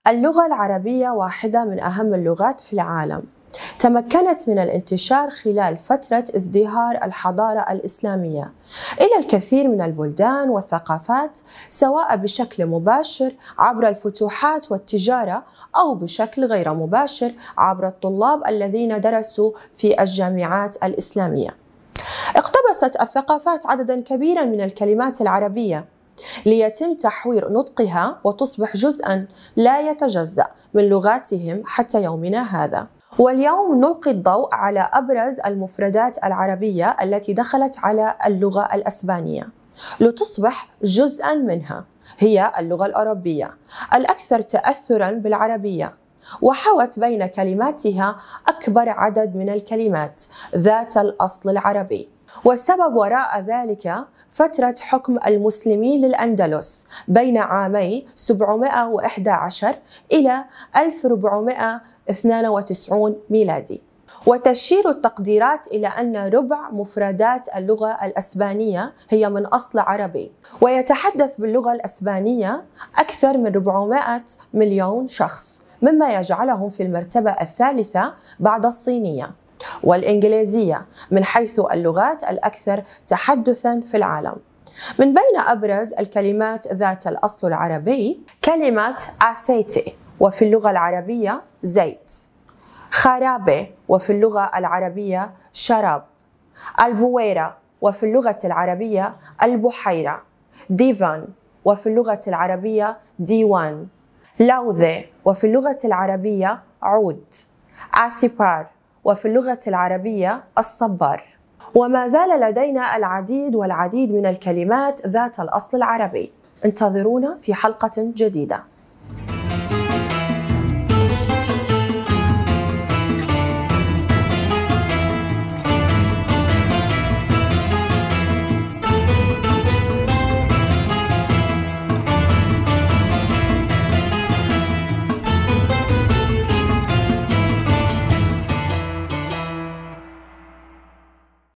اللغة العربية واحدة من أهم اللغات في العالم. تمكنت من الانتشار خلال فترة ازدهار الحضارة الإسلامية إلى الكثير من البلدان والثقافات، سواء بشكل مباشر عبر الفتوحات والتجارة أو بشكل غير مباشر عبر الطلاب الذين درسوا في الجامعات الإسلامية. اقتبست الثقافات عددا كبيرا من الكلمات العربية ليتم تحوير نطقها وتصبح جزءا لا يتجزأ من لغاتهم حتى يومنا هذا. واليوم نلقي الضوء على أبرز المفردات العربية التي دخلت على اللغة الأسبانية لتصبح جزءا منها. هي اللغة الأوروبية الأكثر تأثرا بالعربية، وحوت بين كلماتها أكبر عدد من الكلمات ذات الأصل العربي. والسبب وراء ذلك فترة حكم المسلمين للأندلس بين عامي 711 إلى 1492 ميلادي. وتشير التقديرات إلى أن ربع مفردات اللغة الأسبانية هي من أصل عربي، ويتحدث باللغة الأسبانية أكثر من 400 مليون شخص، مما يجعلهم في المرتبة الثالثة بعد الصينية والإنجليزية من حيث اللغات الأكثر تحدثاً في العالم. من بين أبرز الكلمات ذات الأصل العربي كلمة أسيتي، وفي اللغة العربية زيت، خرابة، وفي اللغة العربية شراب، البويرة، وفي اللغة العربية البحيرة، ديفان، وفي اللغة العربية ديوان، لوذة، وفي اللغة العربية عود، عسيبار، وفي اللغة العربية الصبار. وما زال لدينا العديد والعديد من الكلمات ذات الأصل العربي. انتظرونا في حلقة جديدة.